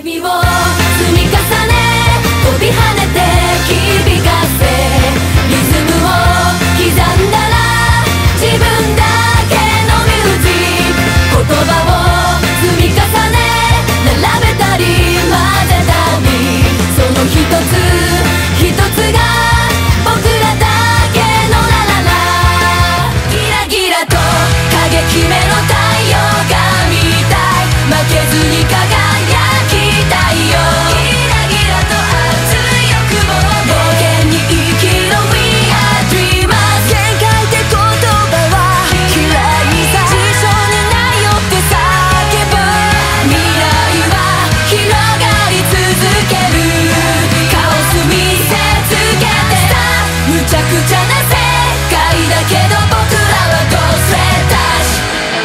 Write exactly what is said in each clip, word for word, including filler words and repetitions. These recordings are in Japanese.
みを積み重ね飛び跳ねて響かせリズムを刻んだら自分だけのミュージック言葉を積み重ね並べたり混ぜたりその一つ一つが僕らだけのラララギラギラと過激めの太陽が見たい負けずに輝きたいよギラギラと熱い欲望で冒険に生きろ We are dreamers 限界って言葉は嫌いさ辞書にないよって叫ぶ未来は広がり続けるカオス見せつけてさむちゃくちゃな世界だけど僕らはどうせだし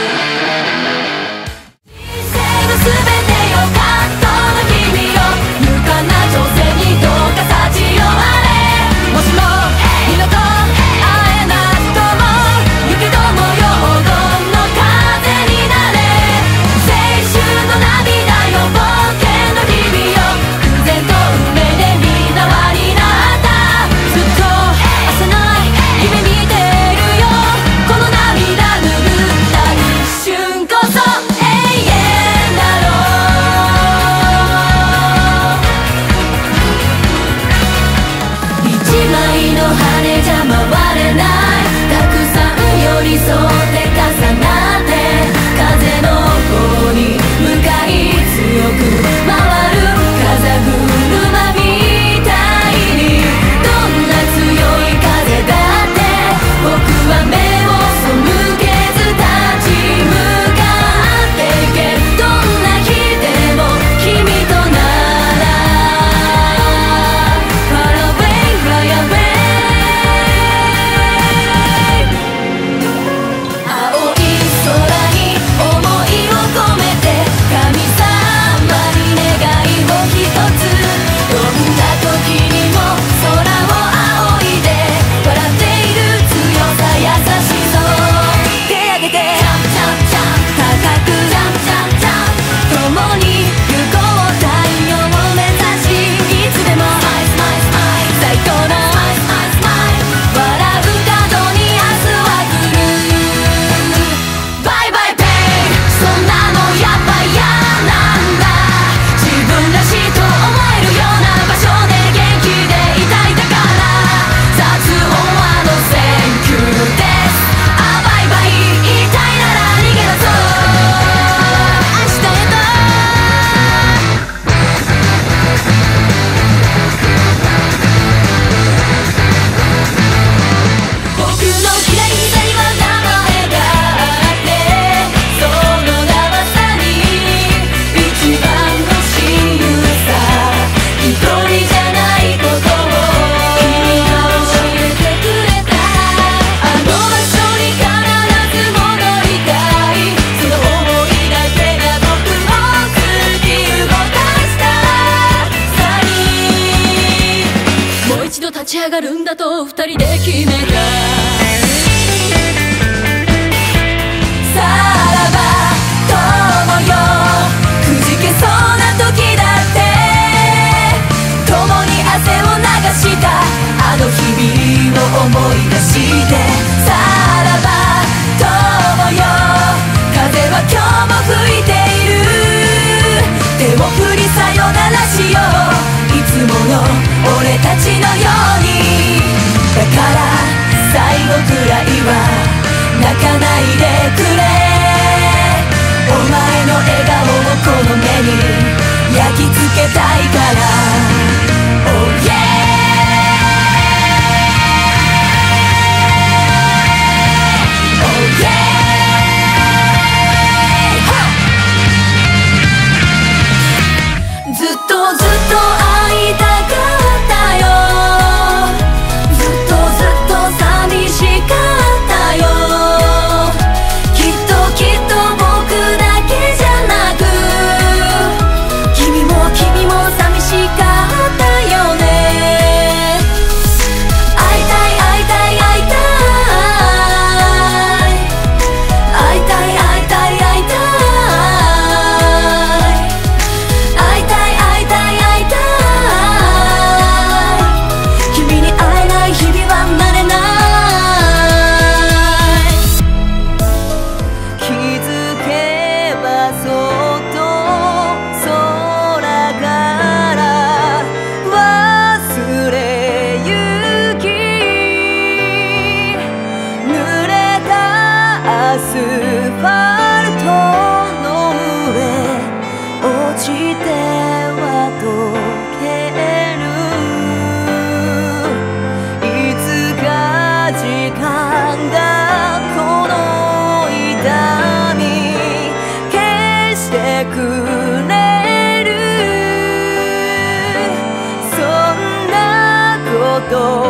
人生の全てよ葛藤の日々よ勇敢な挑戦にどうか幸よあれもしも二度と会えなくとも行きどもよ黄金の風になれ青春の涙よ冒険の日々よ偶然と運命でみんな輪になったずっと朝ない夢見てるよこの涙拭った一瞬こそ永遠だろう一枚の羽じゃ回れないたくさん寄り添って重なって風の方に向かい強く回る風車みたいにどんな強い風だって僕は目を背けず立ち向かっていけどんな日でも君となら Far away, fly away 青い空に想いを込めて神様に願いを一つどんな時にも空を仰いで笑っている強さ優しさ手上げてジャンプジャンプジャンプ高くジャンプジャンプジャンプ共に行こう太陽を目指しいつでもスマイルスマイルスマイル最高のスマイルスマイルスマイル笑う角に明日は来るバイバイペイそんなのやっぱ嫌なんだ自分らしいと思えるような場所で元気でいたいだから雑音はのセンキューですあバイバイ言いたいなら逃げろぞ明日へと僕の左膝には名前があってその名はサニー一番の親友さ一人じゃないことを君が教えてくれたあの場所に必ず戻りたいその想いだけが僕を突き動かしたサニーもう一度立ち上がるんだと二人で決めたさらば友よくじけそうな時だって共に汗を流したあの日々を思い出してさらば友よ風は今日も吹いている手を振りさよならしよういつもの俺たちのようにだから最後くらいは泣かないでくれお前の笑顔をこの目に焼き付けたいから Oh yeah Oh yeah ずっとずっと会いたかったよずっとずっと寂しかったよきっときっと僕だけじゃなくしては溶ける。いつか時間がこの痛み消してくれる。そんなこと